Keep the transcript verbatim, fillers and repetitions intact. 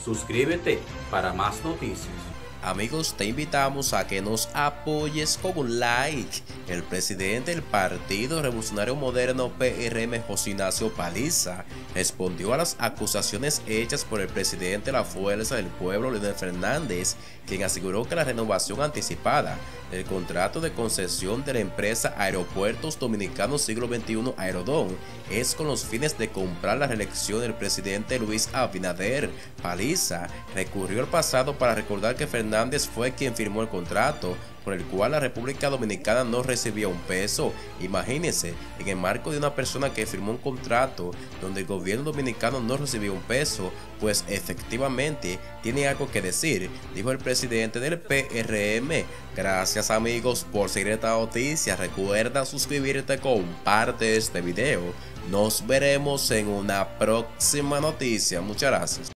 Suscríbete para más noticias. Amigos, te invitamos a que nos apoyes con un like. El presidente del Partido Revolucionario Moderno P R M, José Ignacio Paliza, respondió a las acusaciones hechas por el presidente de la Fuerza del Pueblo, Leonel Fernández, quien aseguró que la renovación anticipada del contrato de concesión de la empresa Aeropuertos Dominicanos Siglo veintiuno Aerodón es con los fines de comprar la reelección del presidente Luis Abinader. Paliza recurrió al pasado para recordar que Fernández fue quien firmó el contrato por el cual la República Dominicana no recibía un peso. Imagínense, en el marco de una persona que firmó un contrato donde el gobierno dominicano no recibía un peso, pues efectivamente tiene algo que decir, dijo el presidente del P R M. Gracias amigos por seguir esta noticia. Recuerda suscribirte, comparte este video. Nos veremos en una próxima noticia. Muchas gracias.